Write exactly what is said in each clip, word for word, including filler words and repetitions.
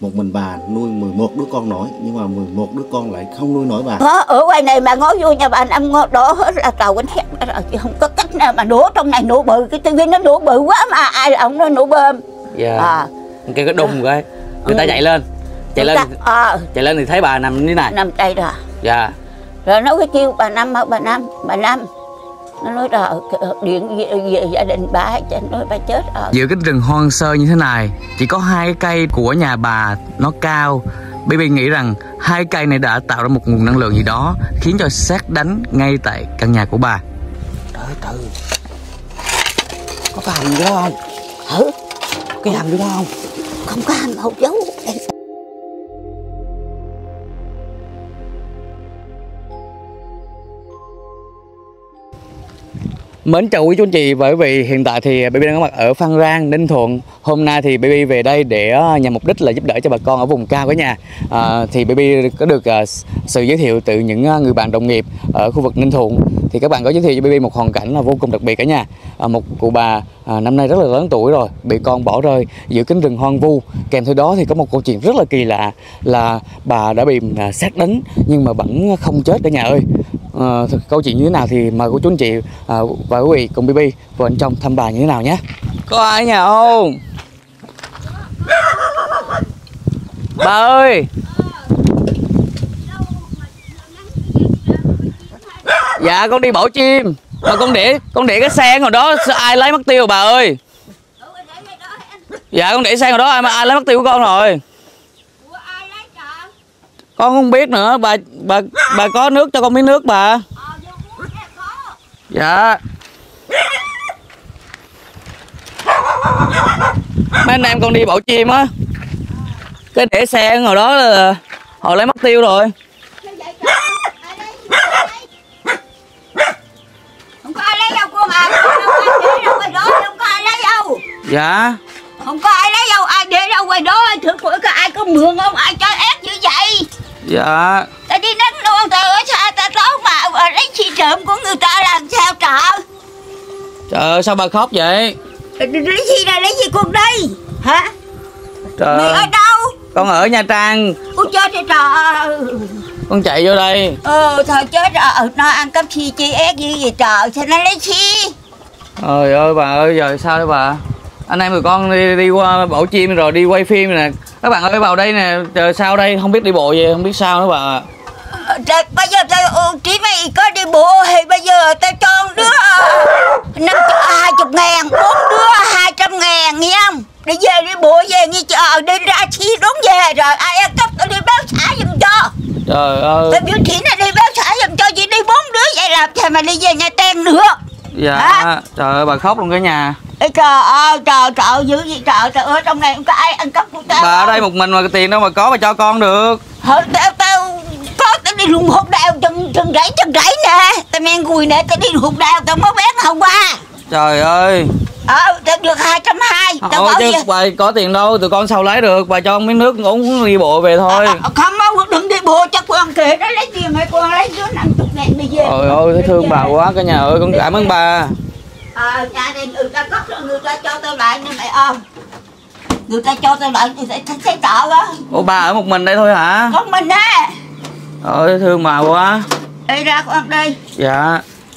một mình bà nuôi mười một đứa con nổi, nhưng mà mười một đứa con lại không nuôi nổi bà. Có, ở ngoài này mà ngó vô nhà bà Năm ngó đổ hết là tàu bánh hẹn rồi, chứ không có cách nào mà đổ trong này nổ bự, cái tivi nó nổ bự quá mà ai ông nó nổ bơm. Dạ. À. Cái cái đùng cái người ta chạy lên, chạy lên, ta, à. chạy lên thì thấy bà nằm như thế này. Nằm đây rồi. Dạ. Rồi nó cái kêu bà Năm, bà Năm, bà Năm. Nó nói là điện về, về gia đình bà, cho nói bà chết rồi. Giữa cái rừng hoang sơ như thế này, chỉ có hai cái cây của nhà bà nó cao. Baby nghĩ rằng hai cây này đã tạo ra một nguồn năng lượng gì đó khiến cho sét đánh ngay tại căn nhà của bà. Từ từ, có cái hầm gì đó không? Ừ. Cái hầm gì đó không? Không có hầm hậu dấu. Mến chào quý chú anh chị, bởi vì hiện tại thì Baby đang có mặt ở Phan Rang, Ninh Thuận. Hôm nay thì Baby về đây để nhằm mục đích là giúp đỡ cho bà con ở vùng cao của nhà. à, Thì Baby có được uh, sự giới thiệu từ những người bạn đồng nghiệp ở khu vực Ninh Thuận. Thì các bạn có giới thiệu cho Baby một hoàn cảnh là vô cùng đặc biệt cả nhà. à, Một cụ bà à, năm nay rất là lớn tuổi rồi, bị con bỏ rơi giữa cánh rừng hoang vu. Kèm theo đó thì có một câu chuyện rất là kỳ lạ là bà đã bị uh, sét đánh nhưng mà vẫn không chết cả nhà ơi. À, câu chuyện như thế nào thì mời cô chú anh chị à, và quý vị cùng Baby vào bên trong thăm bà như thế nào nhé. Có ai ở nhà không? Bà ơi. Dạ con đi bổ chim mà con để con để cái sen rồi đó, ai lấy mất tiêu bà ơi. Dạ con để sen rồi đó, ai mà ai lấy mất tiêu của con rồi. Con không biết nữa, bà bà bà có nước cho con miếng nước bà. Dạ. Mấy anh em con đi bổ chim á, cái để sen rồi đó là họ lấy mất tiêu rồi. Không có ai lấy đâu con à, để đâu ngoài đó, không có ai lấy đâu. Dạ. Không có ai lấy đâu, ai để đâu ngoài đó, thử của có ai có mượn không, ai cho ép như vậy. Dạ. Ta đi đánh luôn, ta ở xa ta đó mà lấy chi trộm của người ta làm sao trợ. Trời ơi sao bà khóc vậy? Lấy gì đây, lấy gì con đây hả? Trời. Mày ở đâu? Con ở Nha Trang. Ôi chết rồi trời. Con chạy vô đây. Ờ thôi chết rồi, nó ăn cắp chi chi ép gì vậy trời, sao nó lấy chi? Trời ơi bà ơi, giờ sao đấy bà? Anh em người con đi, đi qua bổ chim rồi đi quay phim nè. Các bạn ơi vào đây nè, trời sao đây, không biết đi bộ gì, không biết sao nữa bà. Trời, bây giờ tao chỉ mày có đi bộ thì bây giờ tao cho đứa năm hai chục ngàn, bốn đứa hai trăm ngàn nghe không? Đi về đi bộ về như chờ đi ra chi đốn về rồi ai ăn cắp tao đi báo xã giùm cho. Trời ơi. Tao biểu chỉ là đi báo xã giùm cho, chỉ đi bốn đứa vậy làm sao mà đi về Nha Trang nữa. Dạ. Hả? Trời ơi bà khóc luôn cả nhà. Ê trời ơi trời trời dữ gì trời, trời ơi trong này không có ai ăn cắp của tao. Bà ở đây một mình mà cái tiền đâu mà có bà cho con được. Thôi tao tao có tao đi lùng hột đào chân chân rẫy chân rẫy nè, tao men gùi nè, tao đi hột đào tao mới bán hôm qua. Trời ơi. Ờ tao được hai trăm hai. Tao Ôi, chứ bà có tiền đâu, tụi con sao lấy được, bà cho miếng nước uống đi bộ về thôi. À, không đâu, đừng đi bộ cho con kìa, nó lấy tiền hay con lấy đứa năm chục ngàn đi về. Trời ơi thấy thương bà quá cả nhà ơi, con cảm ơn bà. Ờ nhà này người ta cất rồi người ta cho tao lại nên mày ôm. Người ta cho tao lại người ta thấy trợ đó. Ủa bà ở một mình đây thôi hả? Con mình á. Ôi thương bà quá. Đi ra con đi. Dạ.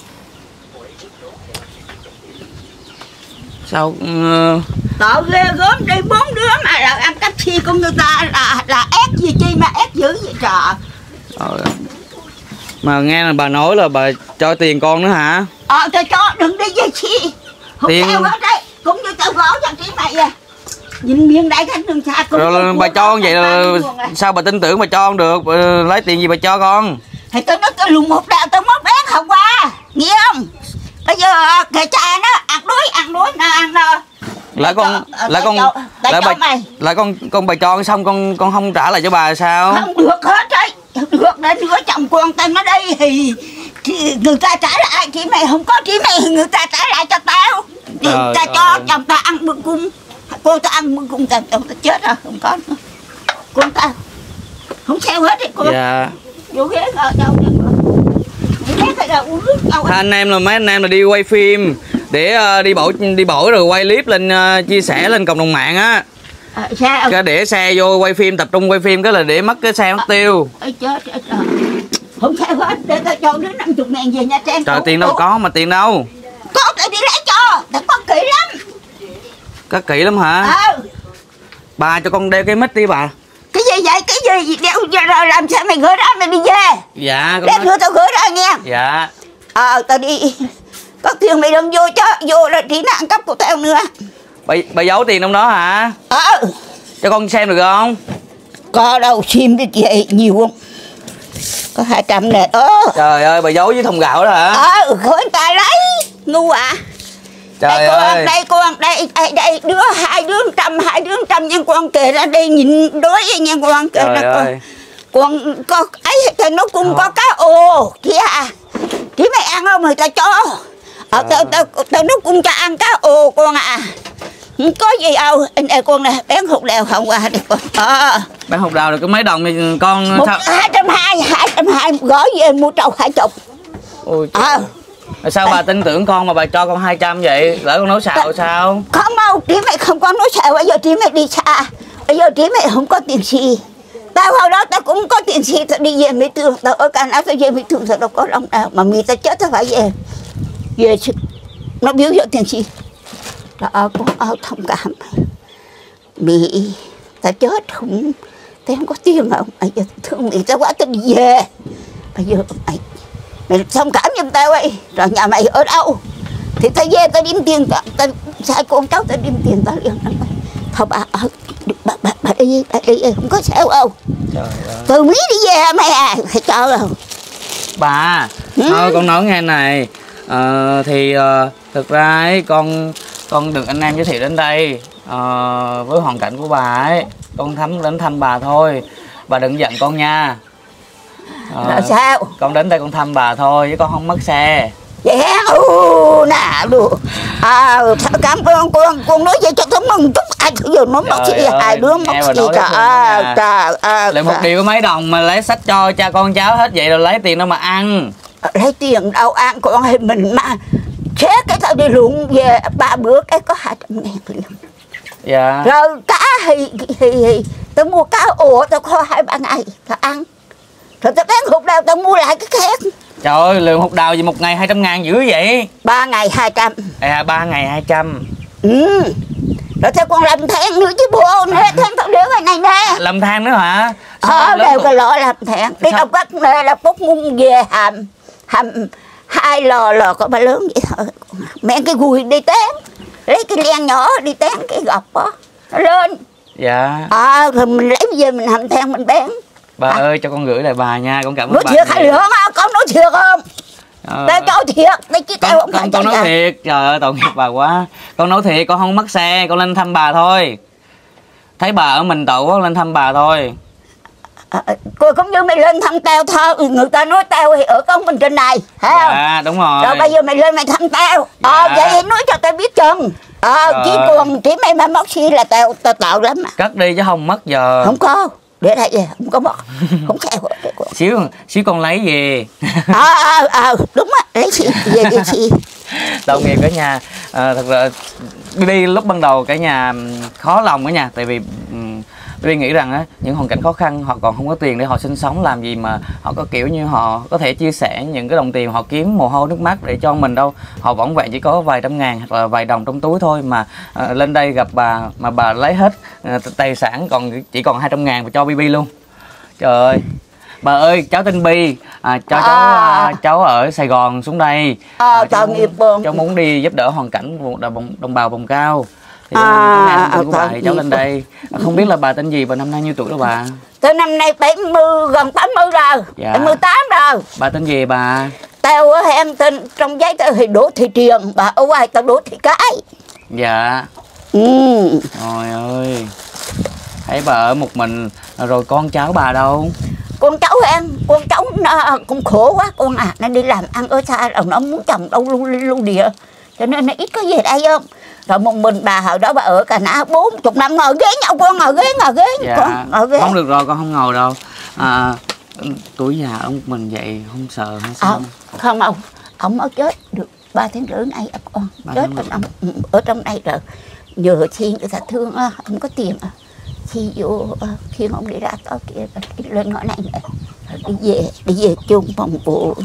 Sao uh... Tội ghê gớm, đi bốn đứa mà là ăn cắp chi của người ta là là ép gì chi mà ép dữ vậy trời. Ờ. Mà nghe là bà nói là bà cho tiền con nữa hả? Ờ tao cho đừng đi về chi. Không tiền... sao hết đấy, cũng như tao gõ cho chị mày à. Nhìn miếng đại cánh đường xa cũng rồi bà cho con vậy là sao bà tin tưởng bà cho con được, bà lấy tiền gì bà cho con? Thì tao nói tao lùng một đạo tao mới bán hôm qua, nghe không? Bây giờ kệ cha nó ăn đuối ăn đuối nó ăn nó. Lại con lại con lại bà lại con con bà cho xong con con không trả lại cho bà sao? Không được hết đấy, được để đứa chồng con tao nó đây thì, thì người ta trả lại, chị mày không có chị mày người ta trả lại cho tao. Thì trời ta cho ơi. chồng ta ăn bữa cung, cô ta ăn bữa cung tao tao chết rồi không có nữa. Con ta không sao hết đấy cô. Dạ. Vô ghế ngồi đâu nữa. Anh em là mấy anh em là đi quay phim để uh, đi bộ đi bộ rồi quay clip lên uh, chia sẻ lên cộng đồng mạng á, À, sao? Cái để xe vô quay phim, tập trung quay phim cái là để mất cái xe mất tiêu. À, chết, chết, chết. Không sao hết, để tao cho đứa năm mươi ngàn về Nha Trang. Trời, tiền đâu có mà tiền đâu. Có, tao đi lấy cho, tao có kỹ lắm. Có kỹ lắm hả? Ừ. Bà cho con đeo cái mic đi bà. Cái gì vậy, cái gì đeo rồi làm sao mày gửi ra mày đi về? Dạ con Lát nói... nữa tao gửi ra nghe. Dạ. Ờ, tao đi. Có tiền mày đừng vô cho, vô là trí nạn cấp của tao nữa. Bà, bà giấu tiền trong đó hả? Ờ. Cho con xem được không? Có đâu, sim cái gì nhiều không? Có hai trăm nè. Ơ. Trời ơi, bà giấu với thùng gạo đó hả? Ờ, khối người ta lấy. Ngu à. Trời đây ơi. con, đây con, đây, đây, đây, đứa hai đứa trăm, hai đứa trăm nha con kể ra đây nhìn đối với nha con kể Trời ra con. ơi. Con có ấy thì nó cũng có cá ồ, thì à, chỉ mày ăn không thì tao cho. Ờ, tao, tao, tao nó cũng cho ăn cá ồ con à. Không có gì đâu, anh đây con nè, bán hột đèo không qua đây con. Ờ. Bán hột đào được có mấy đồng thì con Một, sao? hai trăm hai, hai trăm hai gói về mua trâu hai chục. Ôi Ờ. Rồi sao bà tin tưởng con mà bà cho con hai trăm vậy? Lỡ con nấu xào sao? Không đâu, trí mày không có nói sao, bây giờ trí mày đi xa. Bây giờ trí mày không có tiền xì. Tao vào đó tao cũng có tiền xì, tao đi về Mỹ Tường, tao ở Cà Não tao về Mỹ Tường, tao đâu có lòng nào. Mà mì tao chết tao phải về. Về chứ, nó biếu cho tiền xì. Đó, con ơi thông cảm. Mì, tao chết không, tao không có tiền không. Bây giờ thương mì tao quá tao đi về. Bây giờ mày, mày thông cảm giùm tao ấy. Rồi nhà mày ở đâu? Thì tao về tao đem tiền, tao, tao sai con cháu tao đem tiền tao liền. Thôi bà, bà, bà, bà đi, bà đi, không có sao đâu. Trời ơi. Từ Mỹ đi về mày à, phải cho đâu. Bà, Ừ. thôi con nói nghe này. Ờ, thì ờ, thực ra ấy, con con được anh em giới thiệu đến đây ờ, với hoàn cảnh của bà ấy. Con thăm đến thăm bà thôi. Bà đừng giận con nha. Ờ, Là sao? Con đến đây con thăm bà thôi chứ con không mất xe. Vậy hả? Ừ, nè, được. À, cảm ơn con, con nói vậy cho tao mừng chút. Ai thử giờ nó mất Trời gì, ơi, hai đứa mất nghe bà gì, nói trời rất ơi, là- trời ơi. Lại một điều có mấy đồng mà lấy sách cho cha con cháu hết vậy rồi lấy tiền đâu mà ăn. Lấy tiền đâu ăn con hay mình mà. Thế cái tao đi luận về ba bữa cái có hai trăm ngàn liền. Dạ. Rồi cá thì, thì, thì tao mua cá ổ tao kho hai ba ngày tao ăn. Rồi tao bán hột đào tao mua lại cái khác. Trời ơi, lượng hột đào gì một ngày hai trăm ngàn dữ vậy? Ba ngày hai trăm. À, ba ngày hai trăm. Ừ. Rồi tao còn làm than nữa chứ bộ nè, than tao đeo cái này nè. Làm than nữa hả? Ờ, lớn đều tuổi- cái lọ làm than. Đi Sao? đâu cắt này là bốc ngung về hầm. Hầm hai lò lò có ba lớn vậy thôi. Mẹ cái gùi đi tán. Lấy cái len nhỏ đi tán cái gọc đó. Nó lên. Dạ. Ờ, rồi mình lấy về mình hầm than mình bán. Bà À. ơi, cho con gửi lại bà nha, con cảm ơn Nói bà. thiệt hay nhiều. lửa á, con nói thiệt không? Ờ, Tao cho thiệt, tao chứ tao con, không con, phải con cho nói giả. thiệt. Trời ơi, tội nghiệp bà quá. Con nói thiệt, con không mất xe, con lên thăm bà thôi. Thấy bà ở mình tội quá, lên thăm bà thôi. À, cô cũng như mày lên thăm tao thôi. Người ta nói tao thì ở con mình trên này, thấy không? Dạ, đúng rồi. Rồi bây giờ mày lên mày thăm tao. Dạ. Ờ, vậy thì nói cho tao biết chừng. Ờ, Trời chỉ ơi. còn chỉ mày mà mất xí là tao tao tạo lắm mà. Cất đi chứ không mất giờ. Không có. Để đây về, không có mất. Không sao hết. Xíu, xíu con lấy về. Ờ, ờ, ờ, đúng á, lấy xí, về đi xí. Tội nghiệp cả nhà. À, thật ra đi lúc ban đầu cả nhà khó lòng cả nhà, tại vì um, Bi nghĩ rằng á, những hoàn cảnh khó khăn họ còn không có tiền để họ sinh sống, làm gì mà họ có kiểu như họ có thể chia sẻ những cái đồng tiền họ kiếm mồ hôi nước mắt để cho mình đâu. Họ võng vẹn chỉ có vài trăm ngàn hoặc là vài đồng trong túi thôi mà à, lên đây gặp bà mà bà lấy hết à, tài sản còn chỉ còn hai trăm ngàn và cho Bi Bi luôn. Trời ơi. Bà ơi, cháu tên Bi, à, cho cháu À. à, cháu ở Sài Gòn xuống đây. Ờ, À, cháu tội muốn- nghiệp buồn. cháu muốn đi giúp đỡ hoàn cảnh vùng đồng, đồng bào vùng cao. Thì À, à, của bà tội thì cháu nghiệp. lên đây. À, không biết là bà tên gì và năm nay nhiêu tuổi rồi bà? Tới năm nay bảy mươi, gần tám mươi rồi. Dạ. bảy mươi tám rồi. Bà tên gì bà? Tao ở em tên trong giấy tao thì Đỗ Thị Triền, bà ở ngoài tao Đỗ Thị Cái. Dạ. Ừ. Trời ơi. Thấy bà ở một mình rồi con cháu bà đâu? Con cháu em, con cháu nó cũng khổ quá con à, nó đi làm ăn ở xa rồi nó muốn chồng đâu lưu lưu địa, cho nên nó ít có về đây không. Rồi một mình bà hồi đó bà ở Cà Não bốn chục năm ngồi ghế nhau, con ngồi ghế ngồi ghế Dạ. con ngồi ghế. Không được rồi, con không ngồi đâu. À, tuổi già ông mình vậy không sợ hay sao? Không, không ông, ông mới chết được ba tháng rưỡi nay á con, Ba chết tháng ở rưỡi. trong ở trong đây rồi. Nhờ thiên người ta thương á, không có tiền à. thì vô khi ông đi ra tới kia đi lên ngõ này nữa, đi về đi về chung phòng bộ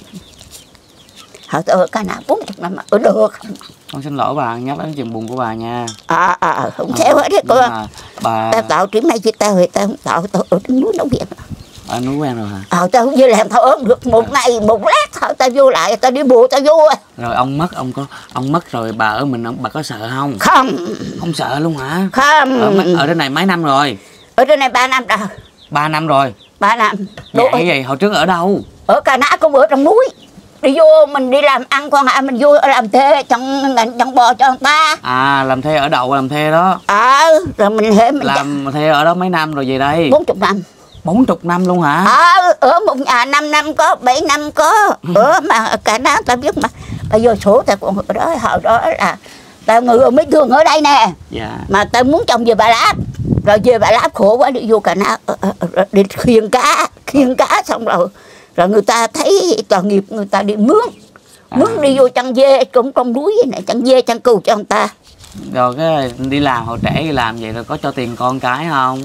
họ ở cả nào bốn chục năm mà ở được. Con xin lỗi bà, nhắc đến chuyện buồn của bà nha. À à không sao hết đấy cô. Bà tao tạo chỉ mấy chị tao thì tao không tạo tao ở trên núi Nông Viện. Ở núi quen rồi hả? Ờ tao không vô làm thao ớt được một ngày một lát thôi tao vô lại tao đi bộ tao vô. Rồi ông mất ông có ông mất rồi bà ở mình ông bà có sợ không? Không. Không sợ luôn hả? Không. Ở, ở đây này mấy năm rồi? Ở đây này ba năm rồi. Ba năm rồi. Ba năm. Vậy vậy hồi trước ở đâu? Ở Cà Ná cũng ở trong núi. Đi vô mình đi làm ăn con à mình vô làm thuê trong ngành trong bò cho người ta. À làm thuê ở đậu làm thuê đó. Ờ rồi mình hệ mình làm thuê ở đó mấy năm rồi về đây? Bốn chục năm. Bốn chục năm luôn hả? Ờ ở một nhà năm năm có bảy năm có. Ở mà Cà Ná tao biết mà. Bây giờ số tao còn ở đó hồi đó là tao người ở mấy thường ở đây nè. Dạ. Mà tao muốn trồng về Bà Láp. Rồi về Bà Láp khổ quá đi vô Cà Ná đi khiêng cá khiêng cá xong rồi rồi người ta thấy tội nghiệp người ta đi mướn à. Mướn đi vô chăn dê trong trong núi này chăn dê chăn cừu cho người ta. Rồi cái đi làm hồi trẻ đi làm vậy rồi có cho tiền con cái không?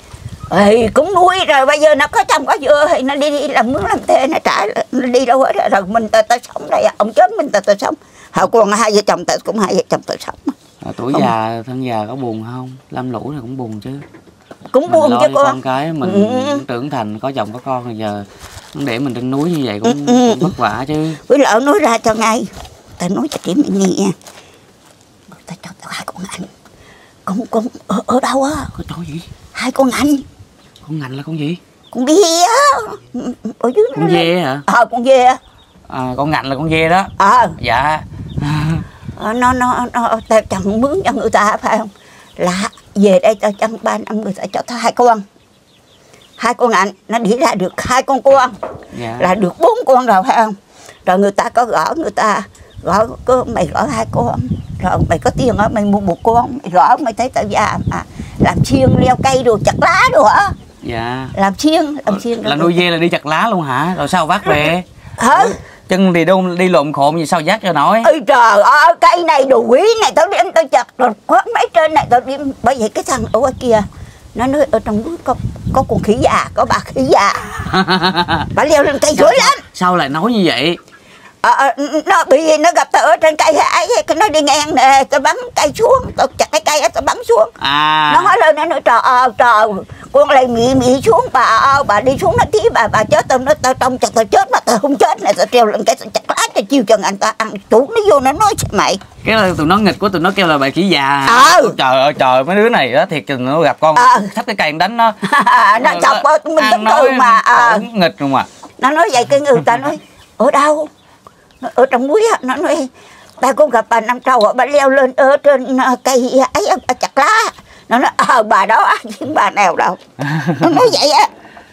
Ê, cũng nuôi rồi bây giờ nó có chồng có vợ thì nó đi, đi làm mướn làm thuê nó trả nó đi đâu hết rồi mình ta ta sống đây ông chết mình ta ta sống họ còn hai vợ chồng ta cũng hai vợ chồng ta sống. À, tuổi không. Già thân già có buồn không? Lam lũ này cũng buồn chứ. Cũng mình buồn chứ con. con cái mình ừ. trưởng thành có chồng có con rồi giờ để mình trên núi như vậy cũng, ừ. cũng vất vả chứ. Với lỡ nói ra cho ngay ta nói cho chị mình nghe ta cho tao hai con anh con con ở, ở đâu á? Có chỗ gì? Hai con anh. Con ngành là con gì? Con dê á. Ở dưới con dê hả? Ờ con dê á. À, con ngành là con dê đó. Ờ dạ. nó nó nó tao chẳng mướn cho người ta phải không? Là về đây tao chăn ba năm người ta cho tao hai con. Hai con anh nó đi ra được hai con con. Dạ. Là được bốn con rồi phải không? Rồi người ta có gõ người ta gõ có mày gõ hai con rồi mày có tiền á mày mua một con mày gõ mày thấy tao già mà làm chiên leo cây đồ chặt lá đồ hả? Dạ. Làm chiên làm chiên là nuôi dê là đi chặt lá luôn hả? Rồi sao vác về? Hả? Chân thì đâu đi lộn khộn gì sao vác cho nổi? Ôi trời ơi cây này đồ quý này tao đem tao chặt rồi có mấy trên này tao đem bởi vậy cái thằng ở ngoài kia nó nói ở trong núi có có con khỉ già có bà khỉ già bà leo lên cây dữ lắm. Sao lại nói như vậy? À, nó bị nó gặp tao ở trên cây ấy nó đi ngang nè tao bắn cây xuống tao chặt cái cây tao bắn xuống à. Nó nói lên nó nói trời ơi trời con lại mị mị xuống bà ơi bà đi xuống nó tí bà bà chết tao nó tao trông chặt tao chết mà tao không chết này tao treo lên cái tao chặt lá cho chiêu cho anh ta ăn chủ nó vô nó nói mày cái là tụi nó nghịch của tụi nó kêu là bà khỉ già. À. Trời ơi trời mấy đứa này đó thiệt nó gặp con à. Thắp cái cây đánh nó nó chọc mình giống từ mà à. Nghịch luôn mà nó nói vậy cái người ta nói ở đâu ở trong núi nó nói ta cũng gặp bà Năm Trầu bà leo lên ở trên cây ấy bà chặt lá nó nói ờ bà đó chứ bà nào đâu nó nói vậy á.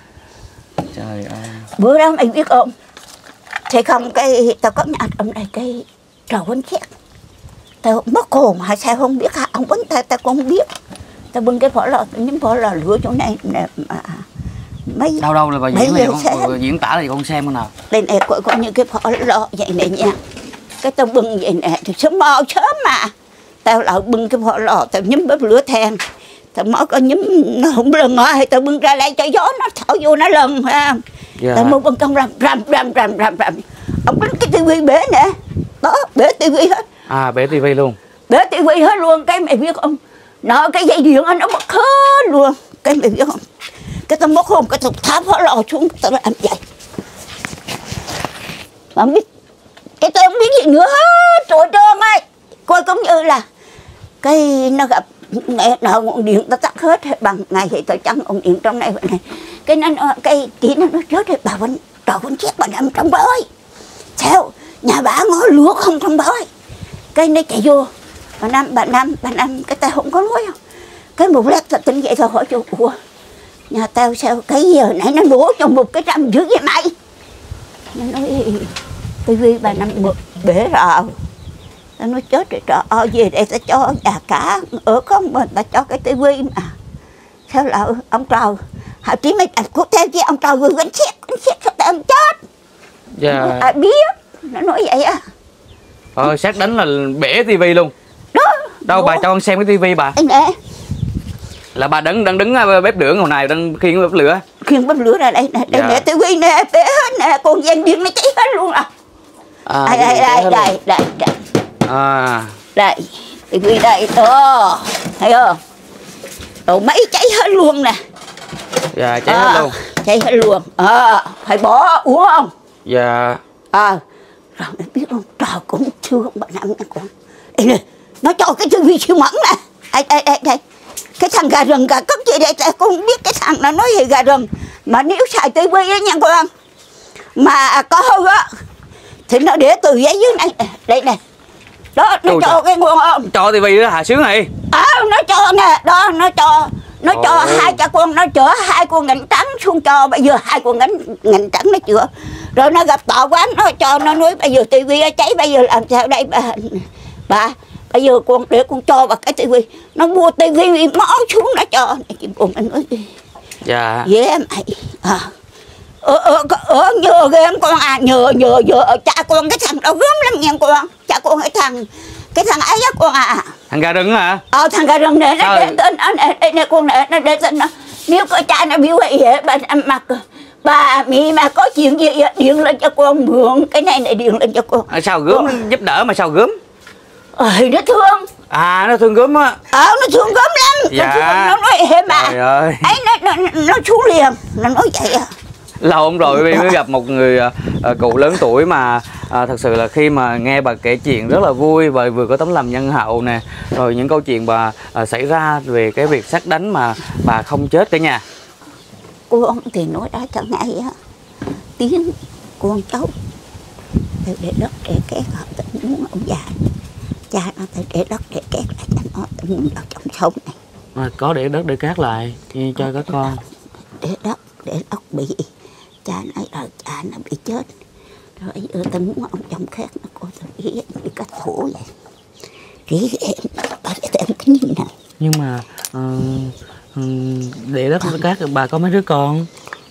Trời ơi bữa đó mày biết không thì không cái tao có nhà trong này cái trầu bánh chét tao mất hồn hay sao không biết hả ông bánh tao tao cũng không biết tao bưng cái vỏ lò những vỏ lò lửa chỗ này nè mà mấy đâu đâu là bà diễn này con diễn tả là con xem nào đây này có, có những cái vỏ lò vậy này nha cái tao bưng vậy nè thì sớm mò sớm mà tao lại bưng cái vỏ lò tao nhúm bếp lửa than tao mới có nhúm nó không lần hay tao bưng ra đây cho gió nó thổi vô nó lần phải không yeah. Tao mới bưng công rầm rầm rầm rầm rầm rầm ông bánh cái tivi bể nè đó bể tivi hết à bể tivi luôn bể tivi hết luôn cái mày biết không nó cái dây điện nó mất hết luôn cái mày biết không cái tao mất hồn cái tao tháo vỏ lò xuống tao làm vậy mà không biết cái tao không biết gì nữa hết trời trơn ơi coi cũng như là cái nó gặp ngày nào ngọn điện tao tắt hết bằng ngày thì tao chắn ngọn điện trong này vậy này cái nó cái chị nó nói chết rồi bà vẫn trời vẫn chết bà nằm trong bơi sao nhà bà ngó lúa không trong bơi cái nó chạy vô bà Năm bà Năm bà Năm cái tao không có nói không cái một lát tao tỉnh dậy tao hỏi chú ủa nhà tao sao cái giờ nãy nó đổ cho một cái trăm dữ vậy mày nó nói tivi bà Năm bể rồi tao nói chết rồi trời ơi về đây tao cho già cả ở không mình tao cho cái tivi mà sao là ông Trầu hảo trí mày đặt thuốc theo chứ ông Trầu vừa gánh xét gánh xét sao tao không chết dạ ai biết nó nói vậy á ờ xét đánh là bể tivi luôn đó đâu bà cho con xem cái tivi bà nè Là bà đang đang đứng ở bếp lửa ngồi này đang khiêng bếp lửa. Khiêng bếp lửa ra đây nè, đây Dạ. nè tivi nè, bé hết nè, con dàn điện nó cháy hết luôn à. À, đây đây đây đây đây đây. À. Đây, tivi đây đó. Thấy không? Đồ máy cháy hết luôn nè. Dạ cháy à, hết luôn. Cháy hết luôn. À, phải bỏ uống không? Dạ. À, rồi mày biết không? Trời cũng chưa không bạn nào nha con. Đây nè, nó cho cái tivi siêu mẫn nè. Đây đây đây đây. Cái thằng gà rừng gà cất gì đây, con không biết cái thằng nó nói gì gà rừng. Mà nếu xài tivi á nha con, mà có hư á thì nó để từ giấy dưới này. Đây nè. Đó, nó Ôi cho trời. cái nguồn không? Cho tivi đó hạ sướng này. À, nó cho nè, đó, nó cho. Nó Ôi. cho hai cha con, nó chở hai con ngành trắng xuống cho. Bây giờ hai con ngành, ngành trắng nó chữa. Rồi nó gặp tòa quán, nó cho, nó nói bây giờ tivi cháy, bây giờ làm sao đây bà. Bà, bây giờ con để con cho vào cái tivi. Nó mua tivi mó xuống nó cho. Chị buồn nó nói gì? Dạ. Dễ mày. À. Ờ, ờ, ờ, nhờ ghê em con à, nhờ, nhờ, nhờ, cha con cái thằng đó gớm lắm nha con. Cha con cái thằng, cái thằng ấy á con à. Thằng gà rừng hả? Ờ, thằng gà rừng này, nó Sao? để tên, nó, đây nè con này, nó để tên nó. Nếu có cha nó biểu vậy, bà mặc, bà mẹ mà có chuyện gì điện lên cho con mượn, cái này này điện lên cho con. À, sao gớm con... giúp đỡ mà sao gớm? Ờ, nó thương. À, nó thương gớm á. Ờ, nó thương gớm lắm. Dạ. Nó, thương, nó nói hề bà. Trời ơi. Ấy, nó, nó, nó xuống liền, nó nói vậy à. Lâu hôm rồi mới gặp một người uh, cụ lớn tuổi mà uh, thật sự là khi mà nghe bà kể chuyện rất là vui và vừa có tấm lòng nhân hậu nè, rồi những câu chuyện bà uh, xảy ra về cái việc sát đánh mà bà không chết cả nhà. Cô ông thì nói đã cho ngày á, tiếng con cháu để, để đất để két họ tự muốn ông già, cha nó tự để đất để két lại cho nó tự muốn vào trong sông này. À, có để đất để cát lại cho các con. Để đất để đất bị cha nói là cha nó bị chết rồi giờ tao muốn ông chồng khác nó coi tao nghĩ bị cắt thủ vậy nghĩ em tao để em cái nhìn này. Nhưng mà uh, để đất để cát bà có mấy đứa con?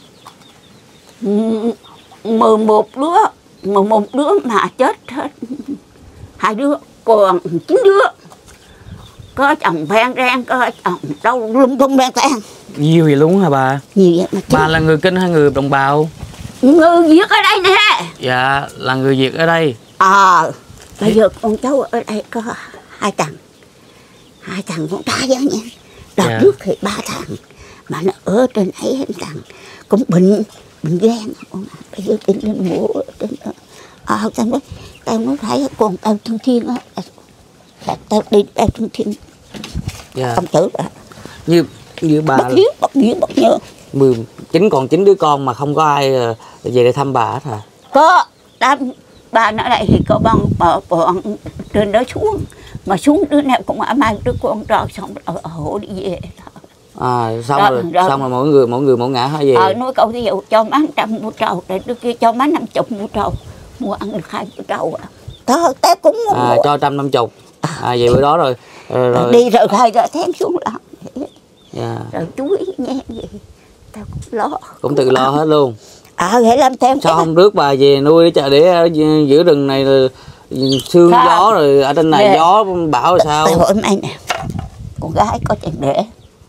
Mười một đứa, mười một đứa mà chết hết, hai đứa còn chín đứa, có chồng phan rang, có chồng đâu lung tung beng tan. Nhiều vậy luôn hả bà? Nhiều vậy mà chứ. Bà là người Kinh hay người đồng bào? Người Việt ở đây nè. Dạ, là người Việt ở đây. Ờ, à, bây giờ con cháu ở đây có hai thằng, hai thằng con trai đó nha. Đợt Dạ. trước thì ba thằng, mà nó ở trên ấy hai thằng cũng bệnh, bệnh gan. Bây giờ đi lên mổ ở trên đó. Ờ, à, tao nói, tao nói thấy con tao Thương Thiên á, tao đi tao Thương Thiên. Dạ. Ông tử bà. Như như bà Bất hiếu, bất hiếu, bất nhớ. mười chín còn chín đứa con mà không có ai về để thăm bà hết hả? Có, đám bà nó đây thì có bọn, bọn, bọn trên đó xuống. Mà xuống đứa nào cũng mang đứa con trò xong ở, ở hộ đi về. À, xong Rồi, rồi, rồi. xong rồi mỗi người mỗi người mỗi ngã hả về? Ờ, nói câu ví dụ cho má trăm mua trầu, để đứa kia cho má năm chục mua trầu. Mua ăn được hai bữa trầu à. Đó, tao cũng mua. À, cho trăm năm chục. À, về bữa đó rồi, rồi, rồi. Đi rồi hai giờ thém xuống làm. Dạ. Rồi chú ý nghe gì. Tao cũng lo. Cũng tự lo hết luôn. Ờ, để làm thêm. Sao không rước bà về nuôi chợ để ở giữa rừng này là sương Sao? gió rồi ở trên này Nè. gió bão là sao? Tao hỏi mày nè, con gái có tiền để,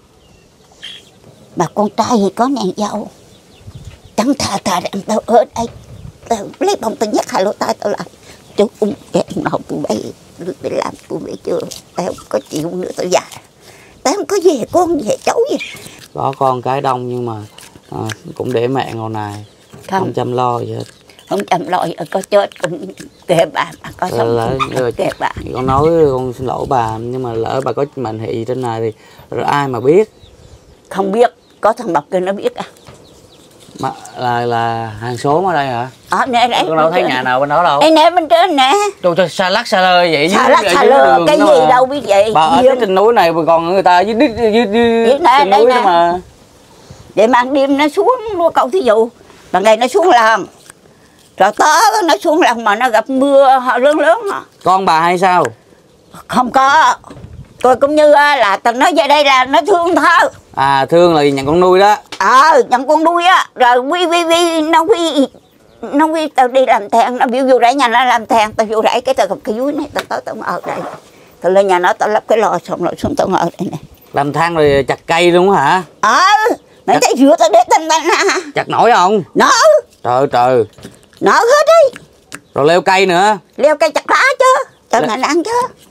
mà con trai thì có nàng dâu. Chẳng thà thà rằng tao ở đây, tao lấy bông tao nhắc hai lỗ tai tao lại. Chú cũng kẹt nào tụi bay, được để làm tụi bay chưa, tao không có chịu nữa tao già. Tao không có về con về cháu gì. Có con cái đông nhưng mà à, cũng để mẹ ngồi này, không, Không, chăm lo gì hết. không chăm lo gì, có chết cũng kệ bà, mà có Rồi, sống lỡ, cũng rồi, kệ bà. con nói con xin lỗi bà nhưng mà lỡ bà có mệnh hệ gì trên này thì rồi ai mà biết? Không biết, có thằng Bọc kia nó biết à. Mà là là hàng xóm ở đây hả? Ở nè đấy. Con đâu thấy nhà nào bên đó đâu. Ê nè bên trên nè. Trời trời, xa lắc xa lơ vậy. Xà dưới- lắc ở xà dưới lơ, đường cái đó gì mà. đâu biết vậy. Bà ở Riêng- cái trên núi này còn người ta dưới dưới dưới, dưới Dưới này, trên đây núi nè. đó mà. Để mang đêm nó xuống mua cậu thí dụ. Bằng ngày nó xuống làng. Rồi tó nó xuống làng mà nó gặp mưa họ lớn lớn à. Con bà hay sao? Không có. Tôi cũng như là tao nói về đây là nó thương thôi. À, thương là nhận con nuôi đó. Ờ, nhận con nuôi á. Rồi quy vi vi nó quy nó quy tao đi làm thang, nó biểu vô rẫy nhà nó làm thang, tao vô rẫy cái tao gặp cái dưới này, tao tới tao ở đây. Tao lên nhà nó tao lắp cái lò xong rồi xuống tao ở đây này. Làm than rồi chặt cây luôn hả? Ờ, mày thấy rửa tao để tao tao hả? Chặt nổi không? Nở. Trời ơi trời. Nở hết đi. Rồi leo cây nữa. Leo cây chặt lá chứ. Cho Lê... nó ăn chứ.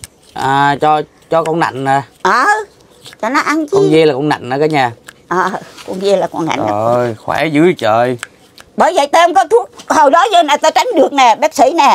À, cho cho con nạnh nè. Ờ, cho nó ăn chứ. Con dê là con nạnh đó cả nhà. Ờ, con dê là con nạnh. Trời ơi, khỏe dữ trời. Bởi vậy tao không có thuốc. Hồi đó giờ này tao tránh được nè, bác sĩ nè.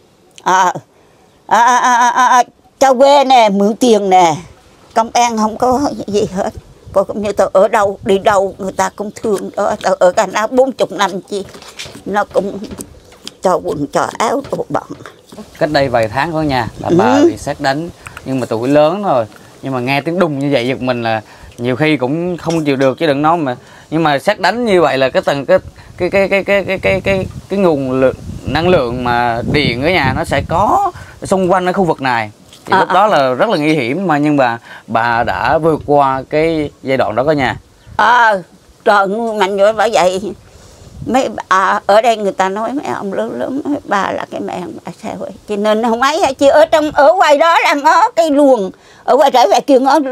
Ờ, à, à, à, à, à, cho quê nè, mượn tiền nè. Công an không có gì hết. Cô cũng như tao ở đâu, đi đâu người ta cũng thương đó. Tao ở cả nó bốn chục năm chi. Nó cũng cho quần, cho áo, đồ bận. Cách đây vài tháng thôi nha, là bà Ừ. bị sét đánh. Nhưng mà tuổi lớn rồi. Nhưng mà nghe tiếng đùng như vậy giật mình là nhiều khi cũng không chịu được chứ đừng nói mà. Nhưng mà sét đánh như vậy là cái tầng cái cái cái cái cái cái cái cái, cái nguồn lượng năng lượng mà điện ở nhà nó sẽ có xung quanh ở khu vực này. Thì À, lúc à. đó là rất là nguy hiểm mà nhưng mà bà đã vượt qua cái giai đoạn đó cả nhà. Ờ, trời mạnh rồi bởi vậy. Mấy bà ở đây người ta nói mấy ông lớn lớn nói bà là cái mẹ bà sao vậy? Cho nên không ấy chứ ở trong ở ngoài đó là ngó cái luồng ở ngoài trở về kia ngó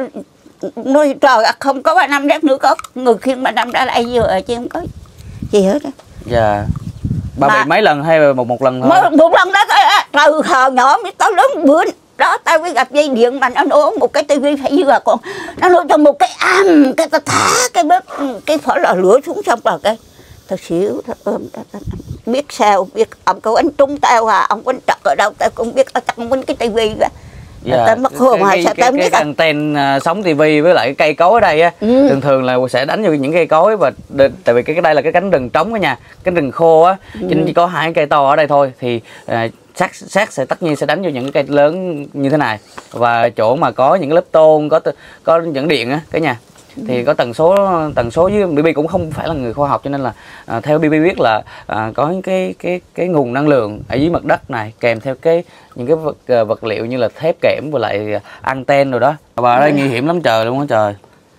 nói trời không có ba năm rác nữa có người khiêng ba năm ra lại vừa chứ không có gì hết á. Dạ. Bà Mà- bị mấy lần hay một một lần thôi? Một, một lần đó từ hồi nhỏ mới tao lớn bữa đó tao mới gặp dây điện mà nó nổ một cái tivi phải vừa còn nó nổ trong một cái am cái tao thả cái bếp cái phở lò lửa xuống xong rồi cái tao xỉu tao ôm tao, tao, tao biết sao biết ông có anh trúng tao à ông có anh trật ở đâu tao cũng biết ở trong bên cái tivi vậy. Dạ. Tao mất hồn mà cái, sao cái, tao cái, biết cái à? anten uh, sóng tivi với lại cái cây cối ở đây á, Ừ. thường thường là sẽ đánh vô những cây cối và đ- tại vì cái cái đây là cái cánh rừng trống á nha, cánh rừng khô á, Ừ. cho nên chỉ có hai cây to ở đây thôi thì uh, sát sát sẽ tất nhiên sẽ đánh vô những cái cây lớn như thế này và chỗ mà có những cái lớp tôn có t- có dẫn điện á cả nhà. Thì có tần số tần số với bê bê cũng không phải là người khoa học cho nên là à, theo bê bê biết là à, có những cái cái cái nguồn năng lượng ở dưới mặt đất này kèm theo cái những cái vật à, vật liệu như là thép kẽm và lại anten rồi đó. Bà ở đây nguy hiểm lắm trời luôn á trời.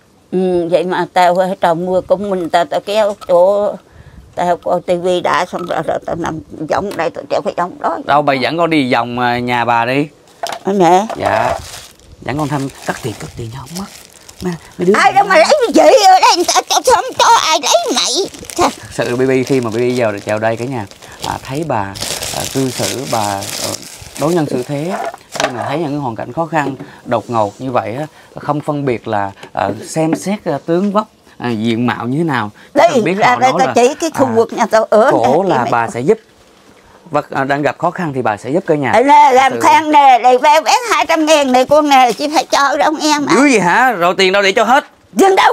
Ừ, vậy mà tao trời mưa cũng mình tao tao kéo chỗ tao coi tivi đã xong rồi, rồi tao nằm giống đây tao treo cái giống đó. Đâu bà dẫn con đi vòng à, nhà bà đi. Ở nè. Dạ. Dẫn con thăm cắt tiền cắt tiền cho không mất. Mấy, mấy đứa Ai đâu mà lấy chị ở đây tao cho không cho ai lấy mày. Thật sự bê bê khi mà bê bê vào chào đây cả nhà à, thấy bà à, cư xử bà à, đối nhân xử thế khi mà thấy những hoàn cảnh khó khăn đột ngột như vậy á, không phân biệt là à, xem xét à, tướng vóc à, diện mạo như thế nào. Đây Không biết ra họ đây nói tao là, chỉ cái khu à, vực nhà tao ở khổ nè, là mày- bà sẽ giúp và à, đang gặp khó khăn thì bà sẽ giúp cả nhà. Đây nè làm Sự- than nè đây vé vé hai trăm ngàn này con nè chỉ phải cho đâu em mà. dữ gì hả? Rồi tiền đâu để cho hết? Nhưng đâu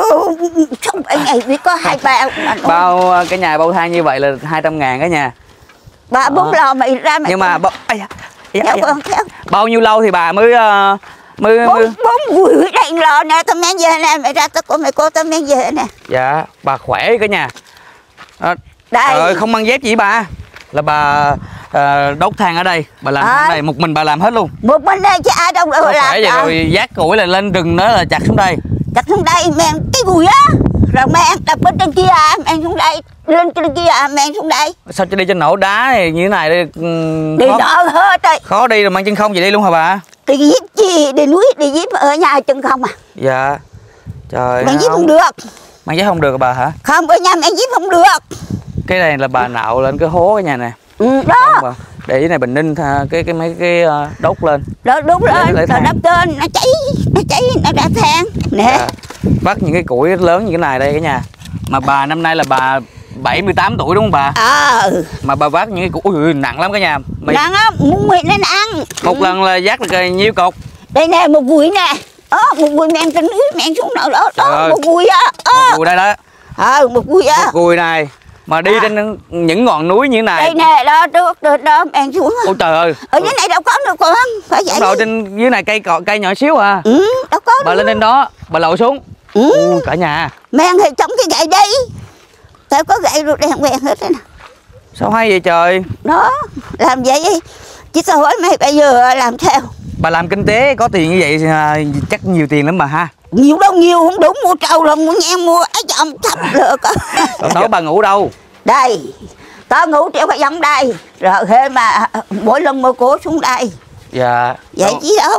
không phải ngày chỉ có hai bao mà nó- Bao à, cái nhà bao thang như vậy là hai trăm ngàn cả nhà. bà bốn lò mày ra mày Nhưng mà bao, ai da, ai da, theo ai da. con theo Bao nhiêu lâu thì bà mới uh, mới, mới... bốn bốn buổi đây lò nè tao mang về nè mày ra tao cô mày cô tao mang về nè Dạ, bà khỏe cả nhà. À, đây trời ơi, không mang dép gì bà. Là bà à, đốt than ở đây, bà làm À. than ở đây, một mình bà làm hết luôn. một bên đây chứ ai đâu Không làm khỏe vậy đâu. rồi vác củi là lên rừng đó là chặt xuống đây. Đặt xuống đây mang cái gùi á rồi mang đặt bên trên kia à, mang xuống đây lên trên kia à, mang xuống đây Sao cho đi trên nổ đá này như thế này đi, ừm, đi khó, đỡ hết đây khó đi rồi mang chân không vậy đi luôn hả bà? đi giết chi đi núi đi giết ở nhà chân không à Dạ. Trời mang giết không. không được Mang dép không được bà hả? không ở nhà mang giết không được Cái này là bà nạo lên cái hố cái nhà nè. ừ, Không đó bà. Để cái này bình ninh tha, cái cái mấy cái ờ, đốt lên. đó đúng Lấy- lên lấy rồi than. đắp tên nó cháy nó cháy nó ra than nè Dạ. Vắt những cái củi lớn như thế này đây cả nhà. Mà bà năm nay là bà bảy mươi tám tuổi đúng không bà? ờ Mà bà vác những cái củ ui, nặng lắm cả nhà. Mày nặng á muốn nguyện nên ăn một lần là vác được nhiêu cục? đây nè một gùi nè ờ một gùi mang trên núi mang xuống nào đó Trời đó ơi. một gùi á Một ờ cùi đây đó, ờ một gùi á một cùi này mà đi À. trên những ngọn núi như thế này. đây nè đó trước đó, đó mang xuống Ôi trời ơi. ở dưới này đâu có được con phải vậy Rồi trên dưới này cây cọ cây nhỏ xíu à. ừ đâu có Bà được. lên trên đó, bà lội xuống. ừ. Ui, cả nhà. mang thì chống cái gậy đi tao có gậy rồi đèn quen hết đây nè Sao hay vậy trời? đó làm vậy đi chứ tao hỏi mày bây giờ làm sao Bà làm kinh tế có tiền như vậy à, chắc nhiều tiền lắm bà ha. nhiều đâu nhiều không đủ mua trâu rồi mua nhang mua ấy chồng thấp được Còn đó bà ngủ đâu? đây tao ngủ treo cái giống đây rồi thế mà mỗi lần mua cố xuống đây Dạ. vậy Đâu- chứ đâu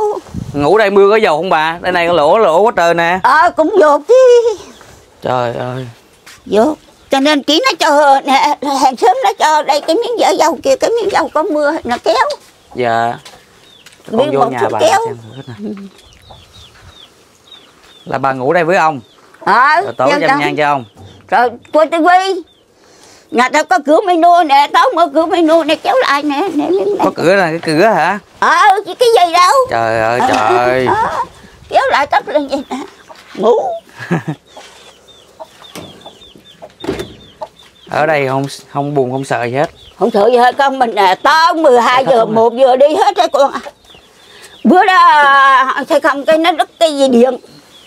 Ngủ đây mưa có dầu không bà? Đây này có lỗ lỗ quá trời nè. Ờ cũng dột chứ. Trời ơi. Dột. Cho nên tí nó cho nè, hàng xóm nó cho đây cái miếng vỡ dầu kia, cái miếng dầu có mưa nó kéo. Dạ. Con Biết vô một nhà chút bà kéo. xem thử nè. Là bà ngủ đây với ông. Ờ. Rồi tối chăm nhang cho ông. Rồi coi tivi. Nhà tao có cửa menu nè, tao mở cửa menu nè kéo lại nè, nè miếng này. Có cửa là cái cửa hả? Ờ chứ cái gì đâu. Trời ơi trời. Ờ, ờ, kéo lại tắt lên vậy nè. Ngủ. Ở đây không không buồn không sợ gì hết. Không sợ gì hết con mình nè, tao mười hai giờ không một giờ đi hết đấy con. Bữa đó thấy không cái nó đứt cái dây điện.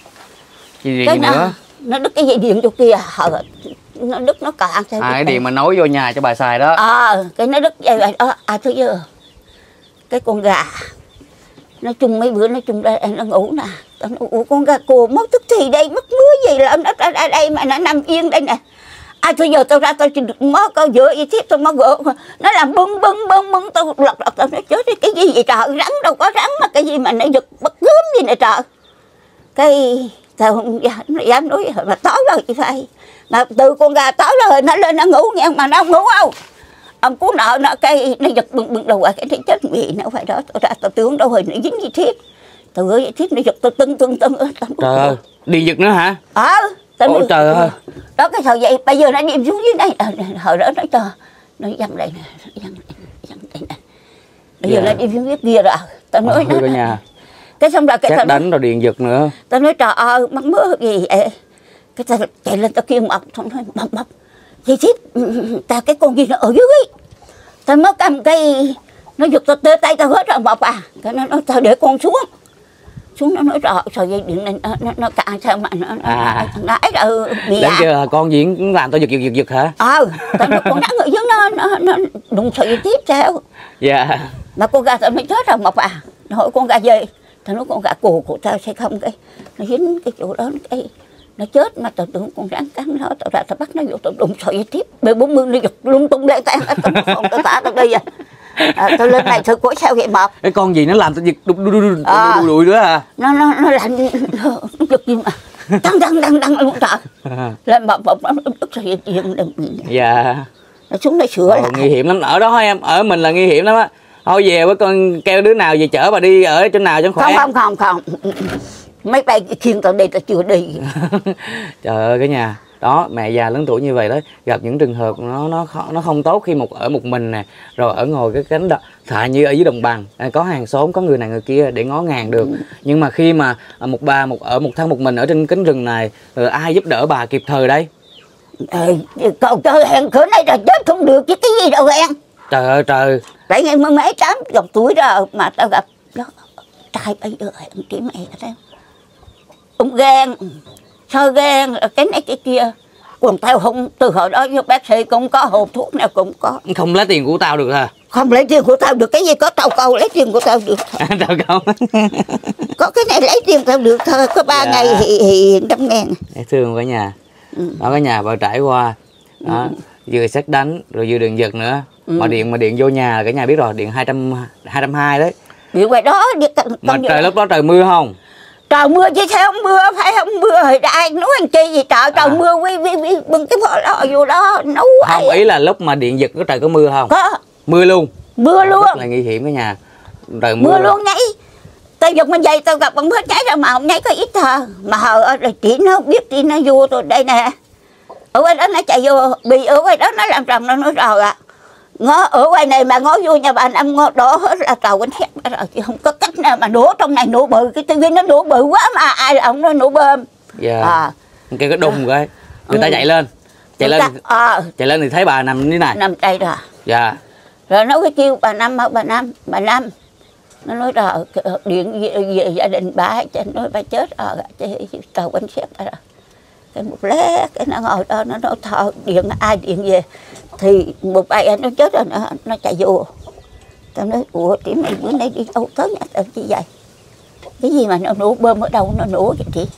Gì, gì Cái nữa? nó, nó đứt cái dây điện chỗ kia, hờ, nó đứt nó cạn. À cái điện mà nối vô nhà cho bà xài đó. Ờ, cái nó đứt dây vậy đó. À thôi giờ cái con gà nó chung mấy bữa nó chung đây nó ngủ nè. Tao nói, ủa con gà cồ mất tức thì đây mất mưa gì là nó ra đây, đây mà nó nằm yên đây nè. À thôi giờ tao ra tao chỉ được mó câu giữa y thiết tao mó gỡ nó làm bưng bưng bưng bưng tao lật lật tao nói chết cái gì vậy trời, rắn đâu có rắn mà cái gì mà nó giật bất gớm gì nè trời. Cái tao không dám, nó dám nói mà tối rồi chị phải mà từ con gà tối rồi nó lên nó ngủ nghe mà nó không ngủ không. Ông cú nợ nó cái nó giật bưng bưng đầu qua cái nó chết mì nó phải đó. Tao ra tao tưởng đâu rồi nó dính gì thiết từ cái thiết nó giật tao tưng tưng tưng. Trời ơi, điện giật nữa hả? Ờ. Ôi trời ơi. Đó cái thời vậy bây giờ nó đi xuống dưới đây hồi đó nó cho nó dằn đây nè, dằn dằn đây nè. Bây giờ nó đi xuống dưới kia rồi. Tao nói nó nhà. Cái xong rồi cái tao đánh rồi điện giật nữa. Tao nói trời ơi mắc mưa gì vậy. Cái tao chạy lên tao kêu mọc xong nói mọc mọc gì tiếp tao cái con gì nó ở dưới. Tao mới cầm cây nó giật tao tê tay tao hết rồi mọc à. Cái nó nói tao để con xuống. Xuống nó nói trời sợi dây điện này nó nó, nó cạn sao mà nó à. nó nãy rồi bị đến chưa con gì cũng làm tao giật giật giật giật hả? Ờ tao nói con đang ở dưới nó nó nó đụng sợi dây tiếp sao? Dạ. Mà con gà tao mới chết rồi mọc à. Nó hỏi con gà gì? Tao nói con gà cổ của tao sẽ không cái nó dính cái chỗ đó cái nó chết mà tao tưởng con rắn cắn nó tao ra tao bắt nó vô tao đụng sợi dây tiếp b bốn mươi nó giật lung tung lên tay tao không tao thả tao đi à. À, tao lên này thử có sao vậy mập cái con gì nó làm tao giật đục đục đục đục đùi nữa à? Nó nó nó làm nó giật gì mà đăng đăng đăng đăng luôn trời lên mập mập nó đứt sợi dây đừng. Dạ. Nó xuống đây sửa lại. Nguy hiểm lắm ở đó em, ở mình là nguy hiểm lắm á. Thôi về với con kêu đứa nào về chở bà đi ở chỗ nào cho khỏe. Không không không không mấy bay khiêng tao đi tao chưa đi. Trời ơi cả nhà đó, mẹ già lớn tuổi như vậy đó gặp những trường hợp nó nó nó không tốt khi một ở một mình nè, rồi ở ngồi cái cánh đó thà như ở dưới đồng bằng có hàng xóm có người này người kia để ngó ngàng được, nhưng mà khi mà một bà một ở một thân một mình ở trên cánh rừng này rồi ai giúp đỡ bà kịp thời đây? Ê, cậu chơi hẹn cửa này là chết không được chứ cái gì đâu hẹn. Trời ơi trời. Tại ngày mới mấy tám chục tuổi rồi mà tao gặp đó trai bây giờ hẹn chị mẹ xem ông ghen sơ ghen cái này cái kia, còn tao không từ hồi đó với bác sĩ cũng có hộp thuốc nào cũng có. Không lấy tiền của tao được hả? Không lấy tiền của tao được cái gì, có tao câu lấy tiền của tao được thôi. Tao câu có cái này lấy tiền tao được thôi, có ba dạ. ngày thì, thì trăm ngàn. Thương cả nhà. Ừ. Đó cả nhà bà trải qua đó, ừ. vừa xét đánh rồi vừa đường giật nữa. Ừ. Mà điện mà điện vô nhà cả nhà biết rồi, điện hai trăm hai trăm hai đấy. Điện ngoài đó đi, mà trời lúc đó trời mưa không? Trời mưa chứ sao không mưa, phải không mưa thì ai nói anh chi gì trời, trời à. Mưa quy quy quy bưng cái vỏ đó vô đó nấu. Không ý là lúc mà điện giật có trời có mưa không? Có. Mưa luôn. Mưa luôn. Rất là nguy hiểm cả nhà. Trời mưa, mưa luôn nháy. Tao giật mình dây tao gặp bằng hết nháy ra mà không nháy có ít thôi. Mà hồi rồi chị nó biết chị nó vô rồi đây nè. Ở ngoài đó nó chạy vô, bị ở ngoài đó nó làm rầm nó nói rồi ạ. À. Ngó ở ngoài này mà ngó vô nhà bà Năm ngó đổ hết là tàu bánh xét rồi, chứ không có cách nào mà nổ trong này nổ bự, cái tivi nó nổ bự quá mà ai là ông nó nổ bơm. Dạ. À. Cái cái đùng cái người ta ừ. chạy lên, chạy người lên, ta, à. chạy lên thì thấy bà nằm như thế này. Nằm đây rồi. Dạ. Rồi nó cái kêu bà Năm, bà Năm, bà Năm, nó nói rồi điện về, về gia đình bà, cho nói bà chết rồi, tàu bánh xét rồi. Cái một lát cái nó ngồi đó nó nói thợ điện ai điện về thì một bài anh nó chết rồi nó, nó chạy vô. Tao nói ủa chị mày bữa nay đi đâu tới nhà tao chi vậy, cái gì mà nó nổ bơm ở đâu nó nổ vậy chị.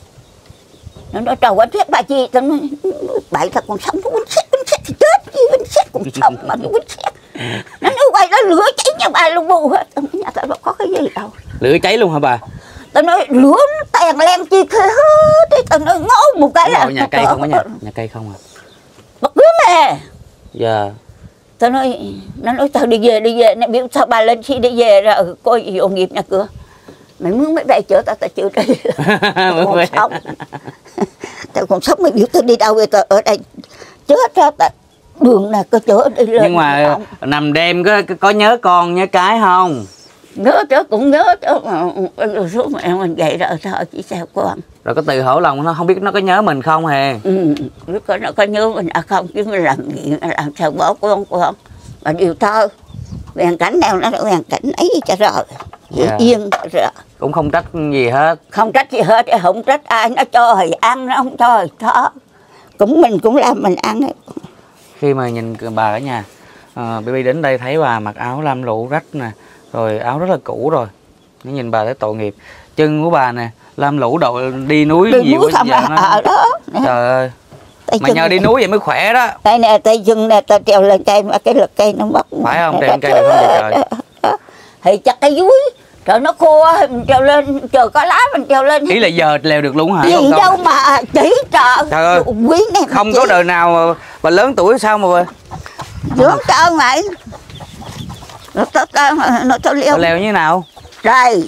Nó nói trầu anh xét bà chi. Tao nói bậy thật còn sống, nó quýnh xét quýnh xét thì chết chứ, quýnh xét còn sống mà nó quýnh xét. Nó nói quay đó lửa cháy nhà bà luôn bù hết. Tao nói nhà tao đâu có cái gì đâu. Lửa cháy luôn hả bà? Tao nói lửa nó tèn len chi kia hết. Tao nói ngó một cái là nhà cây không có nhà, nhà cây không à? Bất cứ mẹ. Dạ. Tao nói, nó nói tao đi về, đi về. Nó biết sao bà lên khi đi về ra coi gì ô nghiệp nhà cửa. Mày mướn mấy bay chở tao, tao chịu đi. Tao còn sống. Tao còn sống mày biểu tao đi đâu vậy, tao ở đây chết ra tao. Đường này có chở đi lên. Nhưng mà nằm đêm có, có nhớ con nhớ cái không? Nhớ chứ cũng nhớ chứ. Số mẹ mình vậy rồi thôi chỉ sao con. Rồi có từ hổ lòng nó không biết nó có nhớ mình không hề? Ừ, biết có nó có nhớ mình à không chứ mình làm gì làm sao bỏ con con. Mà điều thơ hoàn cảnh nào nó hoàn cảnh ấy cho rồi. Dạ. Yên rồi. Cũng không trách gì hết. Không trách gì hết, không trách ai, nó cho thì ăn, nó không cho thì đó. Cũng mình cũng làm mình ăn ấy. Khi mà nhìn bà ở nhà, uh, baby đến đây thấy bà mặc áo lam lũ rách nè, rồi áo rất là cũ rồi. Nó nhìn bà thấy tội nghiệp. Chân của bà nè, lam lũ đội đi núi đi nhiều núi quá giờ nó... à, đó. Trời ơi. Tay Mà nhờ này. đi núi vậy mới khỏe đó. Đây nè, tay chân nè, tao treo lên cây mà cái lực cây nó mất. Phải không? Treo lên cây được không vậy trời? Thì chắc cái dúi. Trời nó khô thì mình treo lên, trời có lá mình treo lên. Ý là giờ leo được luôn hả? Gì Không, đâu không. mà chỉ trời. Trời ơi. Quý này Không có đời nào mà bà lớn tuổi sao mà bà... Dưỡng trời mày. Nó tao tao nó tao leo. Bà leo như thế nào? Đây.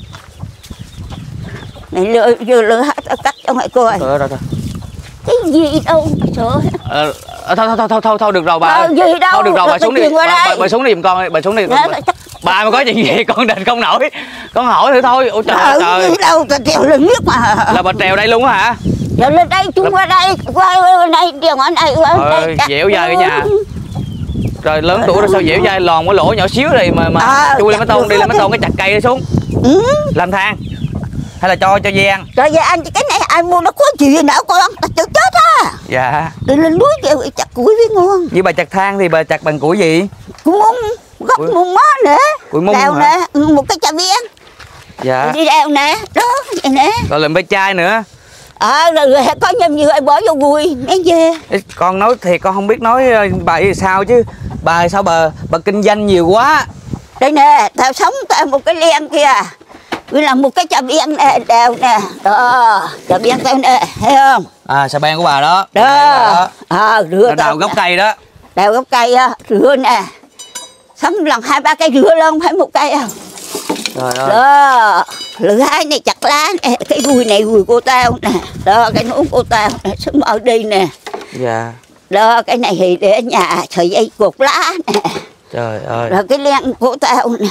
Mày lừa vừa lừa hết tao cắt cho mày coi. Thôi thôi thôi. Cái gì đâu sợ. Ờ, thôi thôi thôi thôi thôi được rồi bà. Ờ, gì đâu. Thôi được rồi bà xuống đi. Bà, bà, bà, bà xuống đi giùm con đi, bà xuống đi. Dạ, Bà, bà mà có chuyện gì con định không nổi. Con hỏi thử thôi. Ôi trời ờ, trời. gì đâu tao trèo lên nước mà. Là bà trèo đây luôn hả? Trèo lên đây chung qua đây, qua đây trèo ở đây qua Ơi, dẻo dai cái nhà. Rồi lớn tuổi rồi sao dẻo dai lòn cái lỗ nhỏ xíu này mà mà à, chui lên mấy tôn đi lên mấy tôn cái chặt cây đi xuống. Ừ. Làm thang. Hay là cho cho dê ăn? Rồi vậy anh cái này ai mua nó có chuyện gì nữa con, tao chịu chết á. Dạ. Đi lên núi kêu chặt củi với ngon. Như bà chặt thang thì bà chặt bằng củi gì? Củi mung, gốc Củi- mung mó nữa. Củi mung Đào hả? nè, ừ, một cái chà viên. Dạ. Đi đào nè, đó, vậy nè. Rồi làm ve chai nữa. Ờ, rồi, rồi có nhầm như ai bỏ vô vui, mấy dê. Ê, con nói thiệt con không biết nói ờ, bà thì sao chứ. Bà sao bà bà kinh doanh nhiều quá. Đây nè, tao sống tao một cái len kia. Cứ làm một cái chà viên nè, đào nè. Đó, chà viên tao nè, thấy không? À xà beng của bà đó. Đó, ờ, rửa Nó đào gốc cây đó. đào gốc cây á, rửa nè. Sống lần hai ba cây rửa lên, phải một cây à. Trời ơi. Đó, lửa hai này chặt lá nè, cái gùi này gùi cô tao nè. Đó, cái nón cô tao nè, sống ở đây nè. Dạ. Đó, cái này thì để ở nhà, sợi dây cột lá nè. Trời ơi. Rồi cái len cô tao nè.